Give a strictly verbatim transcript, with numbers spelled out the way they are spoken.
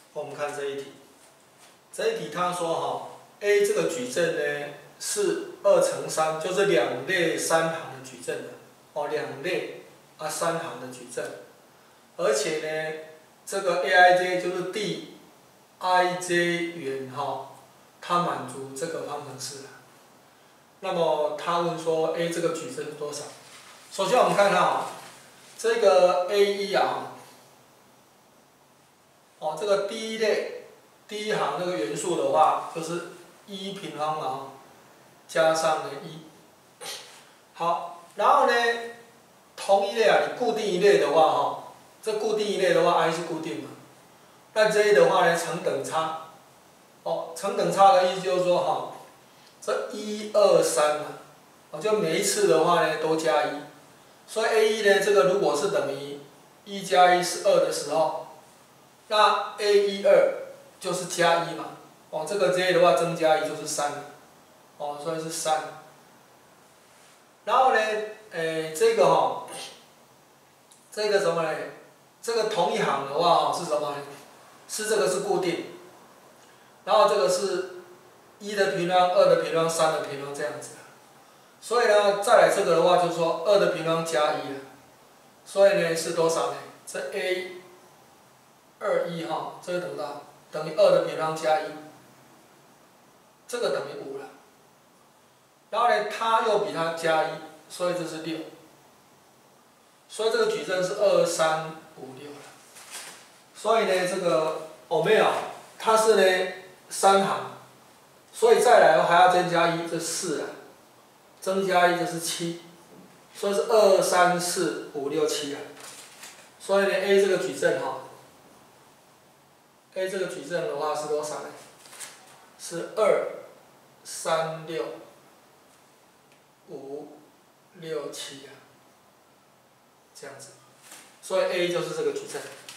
我们看这一题，这一题他说哈 ，A 这个矩阵呢是二乘三，就是两列三行的矩阵的，哦，两列啊三行的矩阵，而且呢，这个 A I J 就是 D I J 圆哈，它满足这个方程式。那么他问说 A 这个矩阵是多少？首先我们看看啊，这个 A 一啊。 哦，这个第一类第一行那个元素的话，就是一平方啊，加上呢一。好，然后呢，同一类啊，你固定一类的话哈，这固定一类的话 ，i 是固定嘛。那 j 的话呢，成等差。哦，成等差的意思就是说哈，这一二三嘛，哦，就每一次的话呢都加一。所以 A 一呢，这个如果是等于一加一是二的时候。 那 A 一二就是加一嘛，哦，这个 J 的话增加一就是三，哦，所以是三。然后呢，诶，这个哈、哦，这个什么呢？这个同一行的话哦是什么呢？是这个是固定，然后这个是一的平方、二的平方、三的平方这样子。所以呢，再来这个的话就是说二的平方加一了，所以呢是多少呢？这 A 二一哈，这个等到等于二的平方加一，这个等于五了。然后呢，它又比它加一，所以这是六。所以这个矩阵是二三五六了。所以呢，这个欧米尔它是呢三行，所以再来还要增加一，这四了，增加一就是七，所以是二三四五六七了。所以呢 ，A 这个矩阵哈。 A 这个矩阵的话是多少呢？是二、三、六、五、六、七啊，这样子。所以 A 就是这个矩阵。